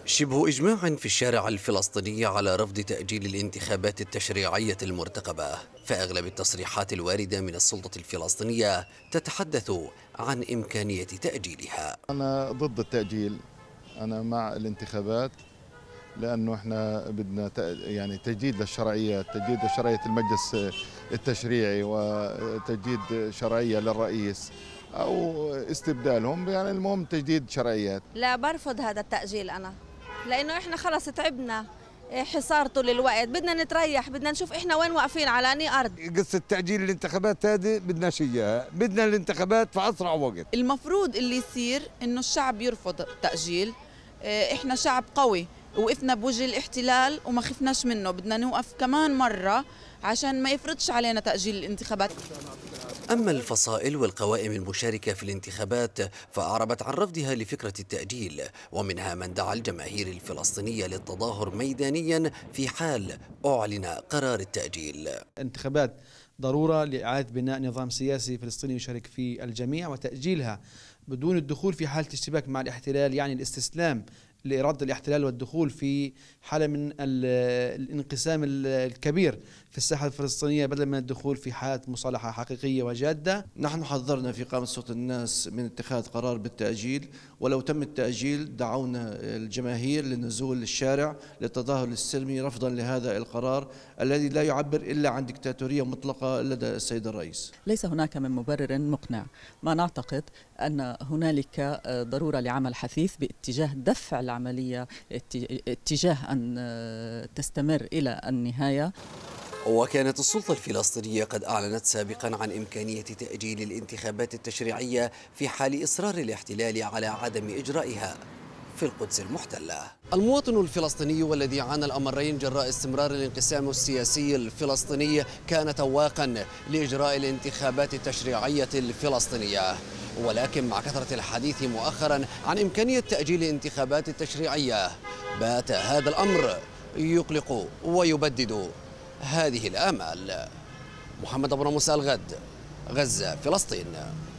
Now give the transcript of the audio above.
شبه إجماع في الشارع الفلسطيني على رفض تأجيل الانتخابات التشريعية المرتقبة، فأغلب التصريحات الواردة من السلطة الفلسطينية تتحدث عن إمكانية تأجيلها. أنا ضد التأجيل، أنا مع الانتخابات لأنه إحنا بدنا يعني تجديد للشرعية، تجديد لشرعية المجلس التشريعي وتجديد شرعية للرئيس أو استبدالهم، يعني المهم تجديد شرعيات. لا، برفض هذا التأجيل أنا، لأنه إحنا خلص تعبنا حصار طول الوقت، بدنا نتريح، بدنا نشوف إحنا وين واقفين على أني أرض. قصة تأجيل الانتخابات هذه بدناش إياها، بدنا الانتخابات في أسرع وقت. المفروض اللي يصير إنه الشعب يرفض التأجيل. إحنا شعب قوي، وقفنا بوجه الاحتلال وما خفناش منه، بدنا نوقف كمان مرة عشان ما يفرضش علينا تأجيل الانتخابات. أما الفصائل والقوائم المشاركة في الانتخابات فأعربت عن رفضها لفكرة التأجيل، ومنها من دعا الجماهير الفلسطينية للتظاهر ميدانيا في حال أعلن قرار التأجيل. الانتخابات ضرورة لإعادة بناء نظام سياسي فلسطيني يشارك فيه الجميع، وتأجيلها بدون الدخول في حالة اشتباك مع الاحتلال يعني الاستسلام لإرادة الاحتلال والدخول في حالة من الانقسام الكبير في الساحة الفلسطينية بدلا من الدخول في حالة مصالحة حقيقية وجادة. نحن حذرنا في قامة صوت الناس من اتخاذ قرار بالتأجيل، ولو تم التأجيل دعونا الجماهير للنزول للشارع للتظاهر السلمي رفضا لهذا القرار الذي لا يعبر إلا عن دكتاتورية مطلقة لدى السيد الرئيس. ليس هناك من مبرر مقنع، ما نعتقد أن هنالك ضرورة لعمل حثيث باتجاه دفع العملية اتجاه أن تستمر إلى النهاية. وكانت السلطة الفلسطينية قد أعلنت سابقا عن إمكانية تأجيل الانتخابات التشريعية في حال إصرار الاحتلال على عدم إجرائها في القدس المحتلة. المواطن الفلسطيني والذي عانى الأمرين جراء استمرار الانقسام السياسي الفلسطيني كان تواقا لإجراء الانتخابات التشريعية الفلسطينية، ولكن مع كثرة الحديث مؤخرا عن إمكانية تأجيل الانتخابات التشريعية بات هذا الأمر يقلق ويبدد هذه الآمال. محمد أبو موسى، الغد، غزة، فلسطين.